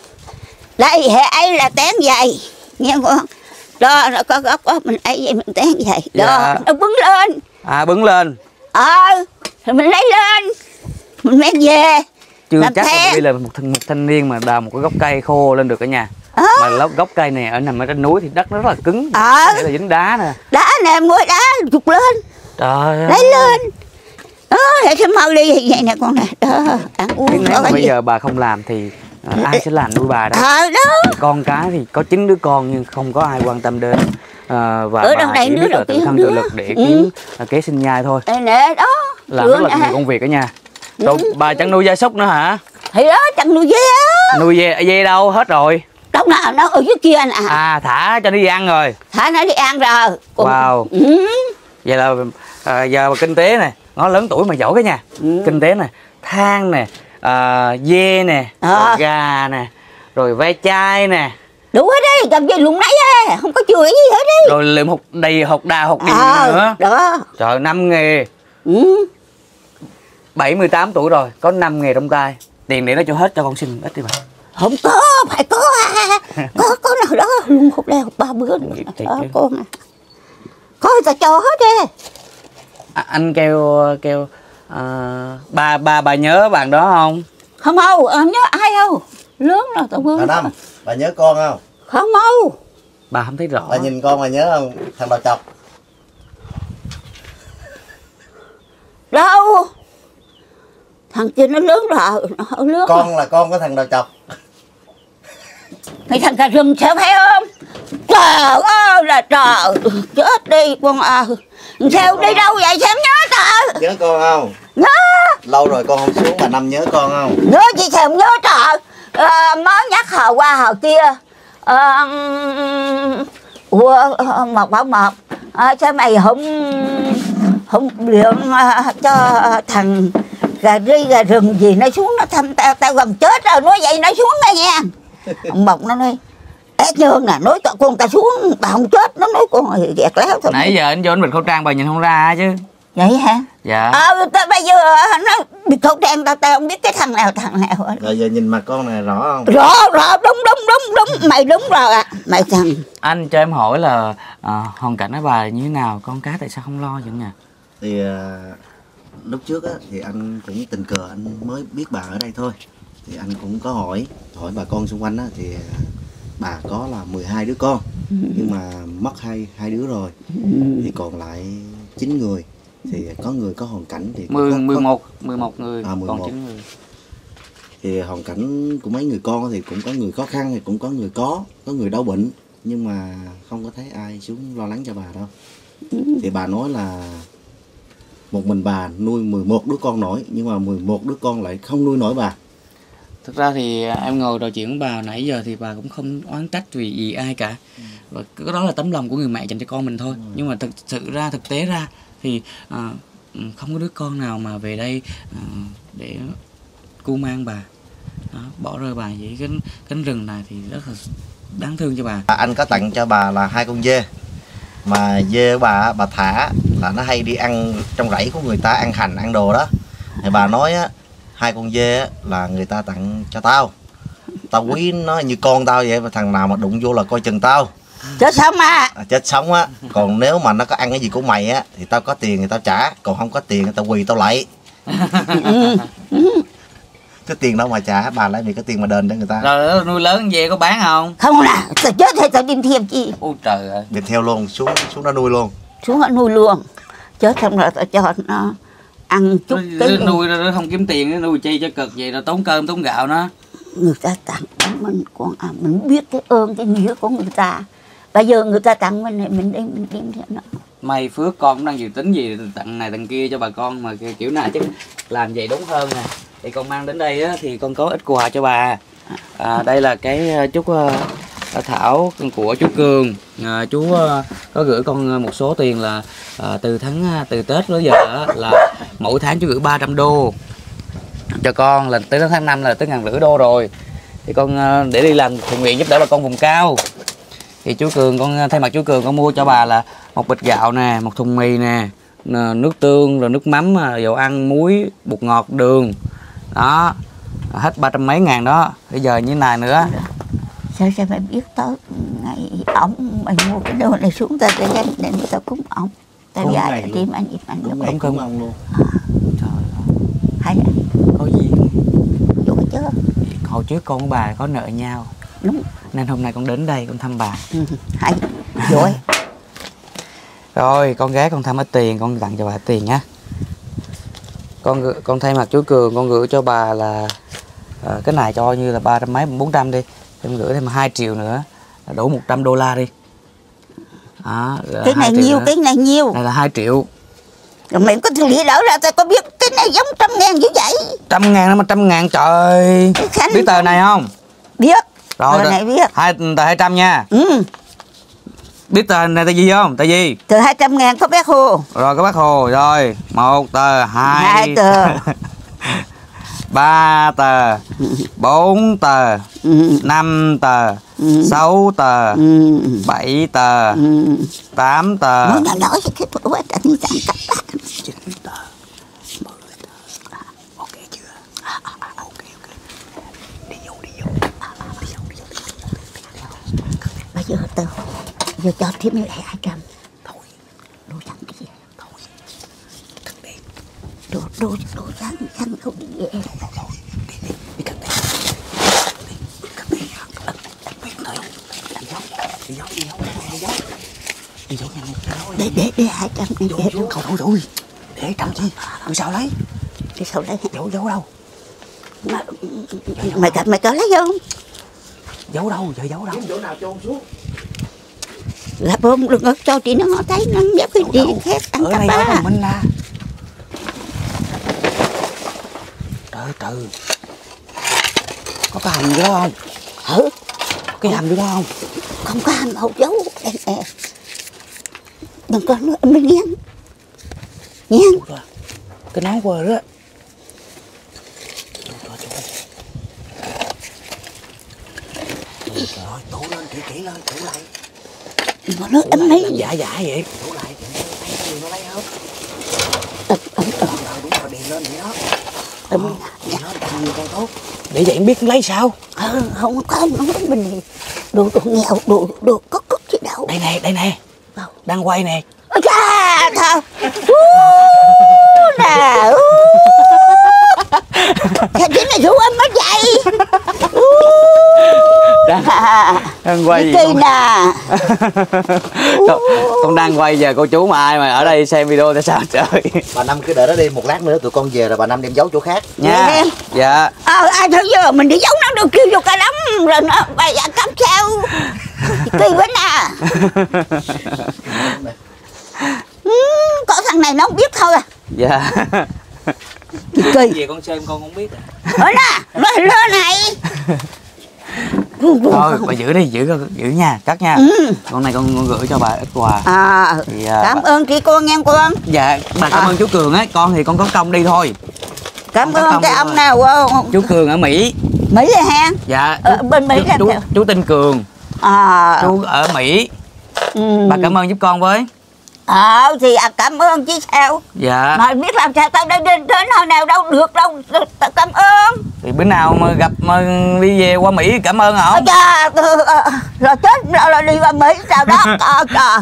Đây, hệ ấy là tén dày, nghe không? Đó, nó có gốc đó, mình ấy vậy mình tén dày. Đó, Dạ. nó bứng lên. À bứng lên. Ờ, rồi mình lấy lên, mình mang về. Chưa Làm chắc là thang. đây là một, thanh- một thanh niên mà đào một cái gốc cây khô lên được cả nhà. Ờ. Mà gốc gốc cây này ở nằm ở trên núi thì đất nó rất là cứng. Ờ. Để là dính đá nè. Đá nè, mua đá, trục lên, Trời ơi. lấy lên. Đó, để cho mau đi vậy nè con nè. Đó, ăn Thế uống. nếu có mà cái bây gì. giờ bà không làm thì à, ai sẽ làm nuôi bà đó? Ờ, đó. Con cái thì có chín đứa con nhưng không có ai quan tâm đến. À, và Ở bà đâu đây chỉ đứa biết là đầu tự tiên thân đứa. tự lực để Ừ. kiếm à, kế sinh nhai thôi. Đây nè, đó. Làm Rửa rất là nè. nhiều công việc ở nhà. Rồi bà chẳng nuôi gia súc nữa hả? Thì đó, chẳng nuôi dê á. Nuôi dê, dê đâu hết rồi? Đâu nào, nó ở dưới kia nè. À thả cho nó đi ăn rồi. Thả nó đi ăn rồi. Còn- Wow. Ừ. Vậy là à, giờ mà kinh tế nè, nó lớn tuổi mà giỏi cái nhà. Ừ. Kinh tế nè, than nè, à, dê nè, À. rồi gà nè, rồi ve chai nè, Đủ hết đi, cầm dây lụng nấy á, không có chừa gì hết đi. rồi lượm hột đầy hột đà hột điền Ờ, nữa. đó. Trời năm nghề, Ừ. bảy mươi tám tuổi rồi, có năm nghề trong tay. Tiền để nó cho hết cho con xin ít đi bà. Không có, phải có à. Có, có nào đó, luôn hộp đeo ba bữa nữa. Thiệt Đó, chứ. con à. Có người ta cho hết đi. À, anh kêu kêu à, bà bà bà nhớ bạn đó không? Không đâu, em nhớ ai đâu. Lớn rồi tao Bà quên. Năm, bà nhớ con không? Không đâu. Bà không thấy rõ. Bà nhìn con bà nhớ không? Thằng đầu chọc. Đâu. Thằng kia nó lớn rồi, nó lớn rồi. Con là con của thằng đầu chọc. Cái thằng cà rừng sẽ phải không? Trời ơi là trời. Chết đi con à. Sao đi đâu vậy sao nhớ trời. Nhớ con không? Nhớ. Lâu rồi con không xuống, bà Năm nhớ con không? Nhớ chị sao nhớ trời. À, mới nhắc hờ qua hờ kia. À, ủa Mộc bảo Mộc, à, sao mày không không điện à, cho thằng gà ri gà rừng gì nó xuống nó thăm tao, tao gần chết rồi, nói vậy nó xuống đây nha. Ông Mộc nó nói ét nhơn nè, nói con ta xuống bà không chết, nó nói con ghẹt láo thôi. Nãy giờ anh vô anh bịt khẩu trang bà nhìn không ra chứ. Vậy hả? Dạ. Ờ à, bây giờ nó bịt khẩu trang tao, tao không biết cái thằng nào thằng nào. Rồi giờ nhìn mặt con này rõ không? Rõ rõ, đúng đúng đúng đúng, mày đúng rồi ạ. À. Mày thằng Anh cho em hỏi là à, hoàn cảnh của bà như thế nào, con cái tại sao không lo vậy nha? Thì à, lúc trước á, thì anh cũng tình cờ anh mới biết bà ở đây thôi. Thì anh cũng có hỏi hỏi bà con xung quanh á, thì bà có là mười hai đứa con, nhưng mà mất hai hai đứa rồi, thì còn lại chín người. Thì có người có hoàn cảnh thì mười có, mười một mười một người, à, mười một. còn chín người. Thì hoàn cảnh của mấy người con thì cũng có người khó khăn, thì cũng có người có có người đau bệnh, nhưng mà không có thấy ai xuống lo lắng cho bà đâu. Thì bà nói là một mình bà nuôi mười một đứa con nổi, nhưng mà mười một đứa con lại không nuôi nổi bà. Thực ra thì em ngồi trò chuyện với bà nãy giờ thì bà cũng không oán trách vì gì ai cả. Và cái đó là tấm lòng của người mẹ dành cho con mình thôi. Ừ. Nhưng mà thực sự ra, thực tế ra thì à, không có đứa con nào mà về đây à, để cu mang bà. Đó, bỏ rơi bà vậy cánh, cánh rừng này thì rất là đáng thương cho bà. Anh có tặng cho bà là hai con dê. Mà dê của bà bà thả là nó hay đi ăn trong rẫy của người ta, ăn hành ăn đồ đó. Thì bà nói á, hai con dê á, là người ta tặng cho tao, tao quý nó như con tao vậy, mà thằng nào mà đụng vô là coi chừng tao chết sống á. À, chết sống á. Còn nếu mà nó có ăn cái gì của mày á thì tao có tiền thì tao trả, còn không có tiền thì tao quỳ tao lạy. Cái tiền đâu mà trả, bà lấy vì cái tiền mà đền cho người ta. Rồi nuôi lớn về có bán không? Không nè, tao chết thì tao đem thêm chi. Ôi trời ơi. Đem theo luôn, xuống xuống nó nuôi luôn. Xuống nó nuôi luôn. Chết xong rồi tao cho nó ăn chút cái nuôi nó không kiếm tiền, nó nuôi chi cho cực vậy, rồi tốn cơm tốn gạo nó. Người ta tặng mình, con à, mình biết cái ơn cái nghĩa của người ta. Bây giờ người ta tặng mình này mình đem mình đem theo nó. May phước con cũng đang dự tính gì tặng này tặng kia cho bà con, mà kiểu nào chứ làm vậy đúng hơn nè. Thì con mang đến đây á, thì con có ít quà cho bà. À, đây là cái chút uh, thảo của chú Cường. À, chú uh, có gửi con một số tiền là uh, từ tháng từ Tết tới giờ uh, là mỗi tháng chú gửi ba trăm đô cho con, là tới tháng năm là tới ngàn rưỡi đô rồi. Thì con uh, để đi làm thiện nguyện giúp đỡ bà con vùng cao. Thì chú Cường, con thay mặt chú Cường con mua cho bà là một bịch gạo nè, một thùng mì nè, nước tương, rồi nước mắm, dầu ăn, muối, bột ngọt, đường. Đó, hết ba trăm mấy ngàn đó. Bây giờ như này nữa. Sao sao mày biết tới ngày ổng mày mua cái đồ này xuống tao để dành để tao cúng ổng. Tao dạy tao tìm anh anh đúng ngày cúng ông luôn. À. Trời ơi. Hay à? Có gì? Vô chứ. Hồi trước con của bà có nợ nhau. Đúng. Nên hôm nay con đến đây con thăm bà. Ừ, hay. Rồi. Rồi, con gái con thăm ít tiền, con tặng cho bà tiền nhá. Con con thay mặt chú Cường con gửi cho bà là à, cái này cho như là ba trăm mấy bốn trăm đi, em gửi thêm hai triệu nữa, đủ một trăm đô la đi. Đó, cái này nhiêu, cái này nhiêu? Này là hai triệu. Rồi mày có thể lý đỡ ra tao có biết cái này giống trăm ngàn như vậy. Trăm ngàn nó mà trăm ngàn trời. Khánh... Biết tờ này không? Biết. Rồi tờ này biết. Hai tờ hai trăm nha. Ừ. Biết tờ này tờ gì không? Tờ gì? Tờ hai trăm ngàn có bác Hồ. Rồi có bác Hồ rồi. Một tờ, hai, hai tờ. Ba tờ, bốn tờ, ừ. Năm tờ, ừ. Sáu tờ, ừ. Bảy tờ, ừ. Tám tờ. Nói nói nói cái bữa anh đi tặng các bác. Chín tờ, mười tờ. Ok chưa? Ok ok. Đi vô đi vô. Đi vô đi vô đi vô. Bây giờ tờ, giờ cho thêm lại hai trăm. Thôi. Đồ xăng cái gì? Thôi. Cất đi. Đồ đồ đồ xăng xăng không đi về. Thôi thôi. Đi đi đi cất đi. Cất đi. Biết thôi. Đi vô đi vô đi vô đi vô. Đi vô nhanh. Để để để hai trăm này để vô. Thôi thôi rồi. Để trăm chi? Rồi sao lấy? Để sao lấy? Giấu giấu đâu? Mà, mày gặp mày có lấy không? Giấu đâu? Giờ giấu đâu? Chỗ nào chôn xuống? Gặp không đừng có cho chị nó thấy nó biết cái gì khác ăn ở cắp đây á. ở mình là. Trời từ. Có cái hành gì đó không? Ừ. Cái cái hầm vô đó không? Không có hầm hậu giấu. Đừng có nữa mình nghe. Nghe. Cái náo qua rồi đó. Trời ơi, tủ lên, kỹ kỹ lên, tủ lại. Mà nó ấm mấy. Dạ dạ vậy. Tủ lại, thấy gì nó lấy không? Ấm ấm ấm. Đúng rồi, điền lên vậy đó. Ấm. Điền lên, làm nhiều càng tốt. Để vậy em biết lấy sao? Ờ, không có, không có mình đồ đồ nghèo, đồ đồ có có gì đâu. Đây nè, đây nè. Đang quay nè. Ôi cha, thôi. Nè. Cái chuyện này rủ em mất vậy. Đang, đang quay gì Kỳ con? nè. con, con đang quay giờ cô chú mà ai mà ở đây xem video tại sao trời. Bà Năm cứ đợi đó đi, một lát nữa tụi con về rồi bà Năm đem giấu chỗ khác Nha. Em. Dạ. Ờ, ai thôi giờ mình đi giấu nó được kêu vô cả đám rồi nó bày ăn cắm sao. Kỳ quá nè. Ừ, có thằng này nó không biết thôi à. Dạ. Kỳ. Về con xem con không biết à. Ở nè, nó lên này. Thôi bà giữ đi, giữ giữ nha, cắt nha. Ừ. Con này con, con gửi cho bà ít quà. À, Thì, à, cảm bà- ơn chị con nghe con. Dạ, bà cảm À. ơn chú Cường ấy, con thì con có công đi thôi. Cảm Con có ơn công cái đi ông thôi. nào không? Chú Cường ở Mỹ. Mỹ là ha. Dạ. Ờ, bên Mỹ chú, làm chú, sao? chú tên Cường, À. chú ở Mỹ. Ừ. Bà cảm ơn giúp con với. Ờ thì à, cảm ơn chứ sao. Dạ. Mà biết làm sao tao đây đến đến hồi nào đâu được đâu. Tao cảm ơn. Thì bữa nào mà gặp mà đi về qua Mỹ cảm ơn Ôi không? cha, ờ, ờ, rồi chết rồi là đi qua Mỹ sao đó. Ờ, trời.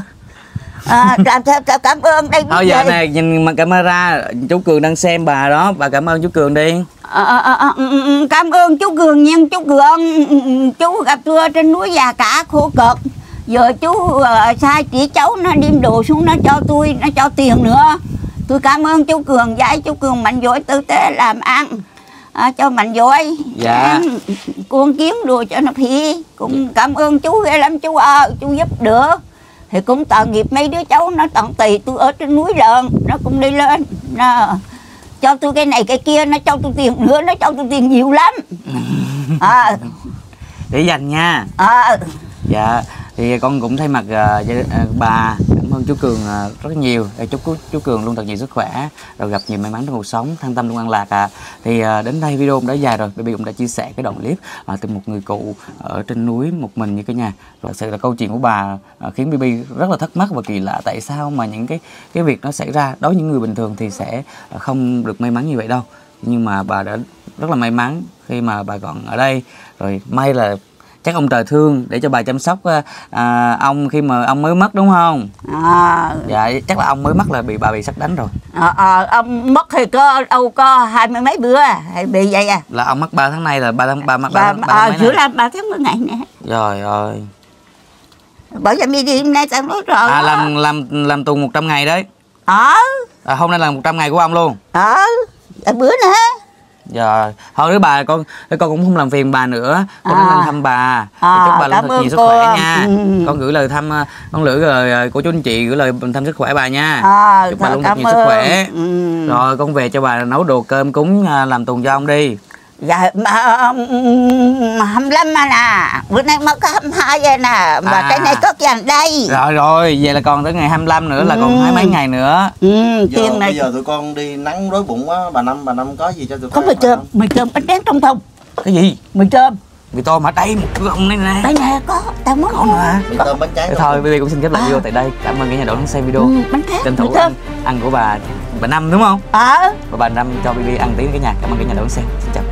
À, làm sao tao cảm ơn đây. Thôi giờ này nhìn mặt camera, chú Cường đang xem bà đó, bà cảm ơn chú Cường đi. Ờ, ờ, ờ, ừ, ừ, cảm ơn chú Cường nha chú Cường. Ừ, ừ, chú gặp tôi ở trên núi Già Cả khổ cực. Giờ chú uh, sai chỉ cháu nó đem đồ xuống nó cho tôi, nó cho tiền nữa. Tôi cảm ơn chú Cường, dạy chú Cường mạnh giỏi tử tế làm ăn. À, cho mạnh giỏi. Dạ. Con kiếm đồ cho nó phi. Cũng cảm ơn chú ghê lắm chú ơi, chú giúp đỡ. Thì cũng tội nghiệp mấy đứa cháu nó tận tì tôi ở trên núi lợn, nó cũng đi lên. Nó cho tôi cái này cái kia, nó cho tôi tiền nữa, nó cho tôi tiền nhiều lắm. À, Để dành nha. à, Dạ. Thì con cũng thay mặt uh, gia- uh, bà cảm ơn chú Cường uh, rất nhiều. Để chúc chú, chú Cường luôn thật nhiều sức khỏe, rồi gặp nhiều may mắn trong cuộc sống, thăng tâm luôn an lạc à. Thì uh, đến đây video cũng đã dài rồi, Baby cũng đã chia sẻ cái đoạn clip uh, từ một người cụ ở trên núi một mình như cái nhà. Thật sự là câu chuyện của bà uh, khiến Baby rất là thắc mắc và kỳ lạ, tại sao mà những cái cái việc nó xảy ra đối với những người bình thường thì sẽ uh, không được may mắn như vậy đâu. Nhưng mà bà đã rất là may mắn khi mà bà còn ở đây, rồi may là chắc ông trời thương để cho bà chăm sóc à, ông khi mà ông mới mất đúng không? à, Dạ chắc là ông mới mất là bị bà bị sắp đánh rồi. à, à, ông mất thì có đâu có hai mươi mấy bữa hay bị vậy à. Là ông mất ba tháng nay là ba tháng ba mất ba Bà, tháng ba à, tháng mấy giữa nay? làm ba tháng mười ngày nè. Trời ơi. Bởi vì đi hôm nay tao nói rồi. À làm làm làm tù một trăm ngày đấy. Ờ, À, hôm nay là một trăm ngày của ông luôn. ờ, à, bữa nữa. Dạ, thôi đứa bà con con cũng không làm phiền bà nữa, con À. đến lên thăm bà, À, chúc bà luôn cảm thật ơn nhiều sức cô. khỏe nha. Ừ. Con gửi lời thăm, con gửi lời của chú anh chị gửi lời thăm sức khỏe bà nha. À, Chúc bà thôi, luôn thật cảm nhiều sức ơn. khỏe. Ừ. Rồi con về cho bà nấu đồ cơm cúng à, làm tuần cho ông đi. Dạ, mà, hai mươi lăm mà nè, bữa nay mới có hai mươi hai vậy nè, mà À. cái này cất dành đây. Rồi rồi, vậy là còn tới ngày hai mươi lăm nữa là còn Ừ. hai mấy ngày nữa. Ừ, giờ, tiền này bây giờ tụi con đi nắng đói bụng quá, bà Năm bà Năm có gì cho tụi có con mì ăn, bà tôm, Năm? mì tôm bánh tráng trong thùng, Cái gì? mì tôm. Mì tôm ở đây một cái ông này nè. Đây nè, có, tao muốn Có mà. Mì tôm bánh tráng Thế trong thôi, thùng. Baby cũng xin khép lại À. video tại đây. Cảm ơn cả nhà đã đón xem video. Ừ, bánh tráng, Tranh mì thủ tôm. ăn, ăn của bà bà Năm đúng không? Ờ. Và bà Năm cho Baby ăn tí cả nhà. Cảm ơn cả nhà đã đón xem. Xin chào.